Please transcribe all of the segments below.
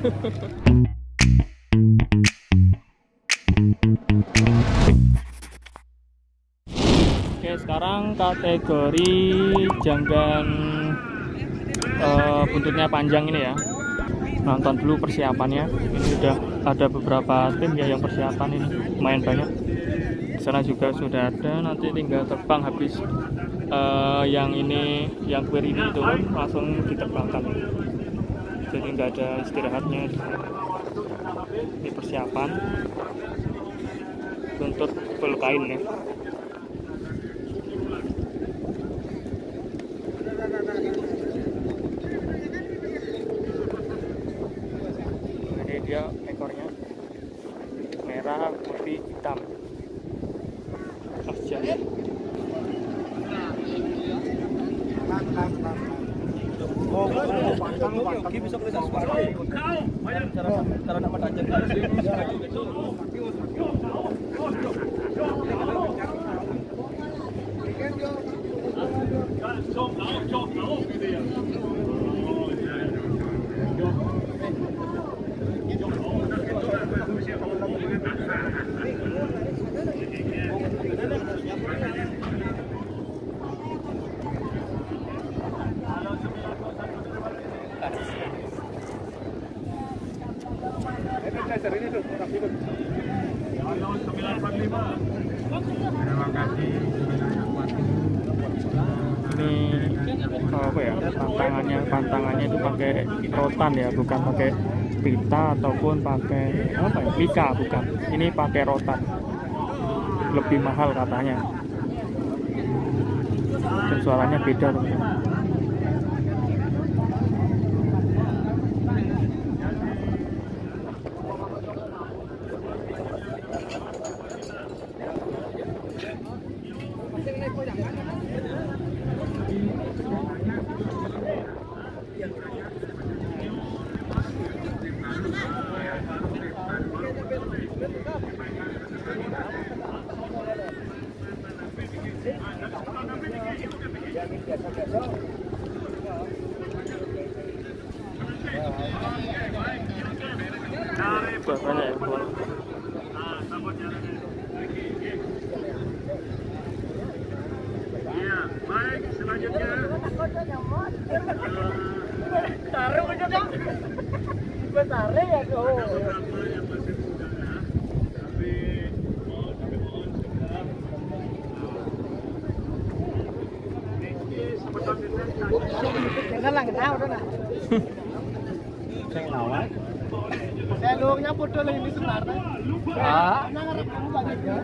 Oke, sekarang kategori janggan buntutnya panjang ini ya. Nonton dulu persiapannya. Ini udah ada beberapa tim ya yang persiapan ini, lumayan banyak. Di sana juga sudah ada, nanti tinggal terbang habis yang ini, yang query ini turun langsung diterbangkan. Jadi nggak ada istirahatnya. Ini persiapan buntut full kain ya. Ini dia ekornya merah, putih, hitam. Asjan. Ini apa ya, pantangannya itu pakai rotan ya, bukan pakai pita ataupun pakai apa ya, mika, bukan. Ini pakai rotan, lebih mahal katanya, dan suaranya beda teman-teman. Banyak ya. Iya, baik, selanjutnya taruh aja dong. Besar ya tuh. Jangan lang tahu dah lah. Saya lawan. Saya luangnya foto lah ini sebenarnya. Ah. Nangarap kamu banyak ya.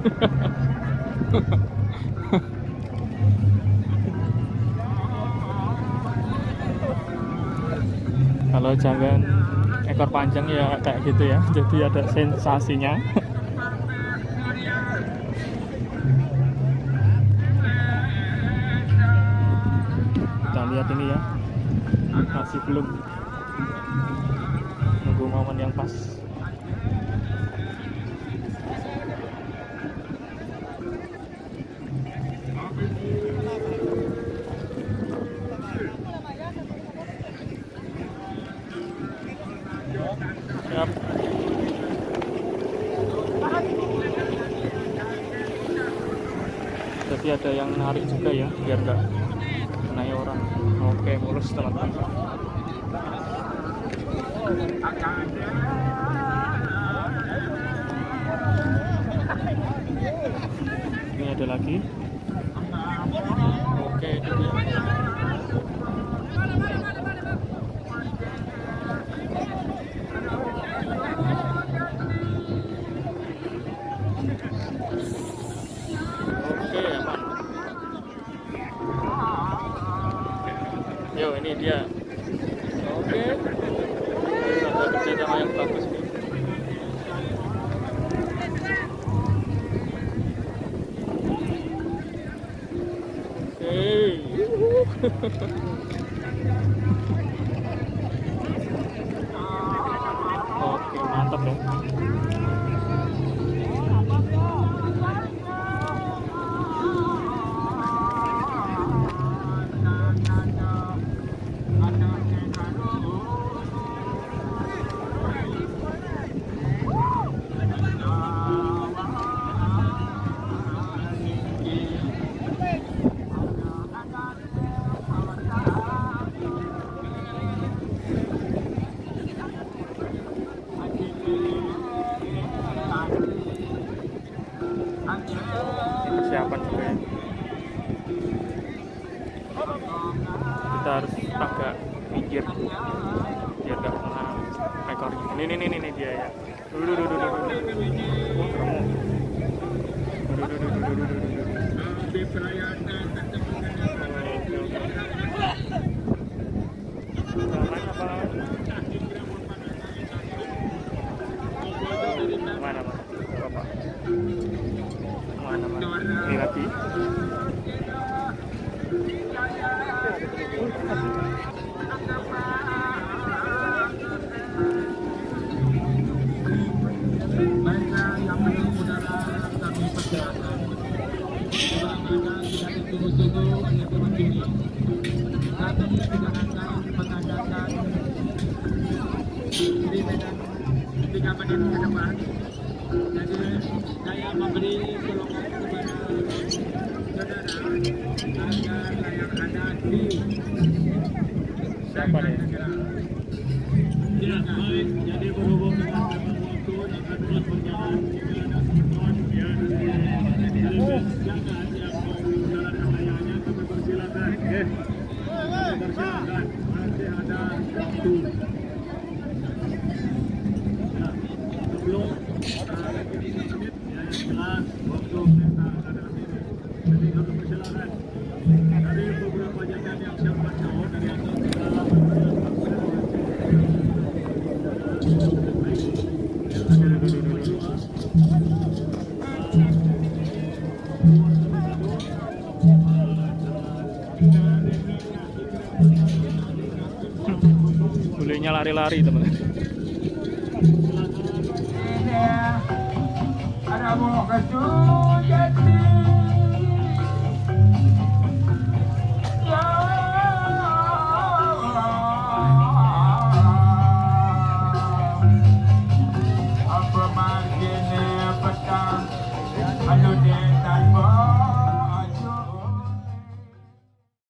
Kalau jangan ekor panjang ya kayak gitu ya, jadi ada sensasinya. Kita lihat ini ya, masih belum, nunggu momen yang pas. Siap. Jadi ada yang narik juga ya, biar nggak kena orang. Oke, mulus teman-teman. Ini ada lagi. Oke, itu dia. Oke, aman. Yo, ini dia. Oke. Ada kerjasama yang bagus nih. Oke, mantap dong. Persiapan juga ya. Kita harus agak minggir biar gak kena ekornya. Ini dia ya. Mana Bapak? Mana ini lagi? Jadi saya memberi golongan kepada saudara agar yang ada di Siapa nih? Ya, baik. Jadi berhubung dengan waktu yang akan terus berjalan, jika ada teman-teman yang jangan yang mau menjalankan layangannya, kami persilakan. Kami persilakan. Nanti ada waktu. Ya, sebelum jelas waktu kita adalah ini. Jadi kami persilakan. Dari beberapa jangan yang siap baca dari atas dalam Bulenya lari-lari teman-teman. ada mau kecil jadi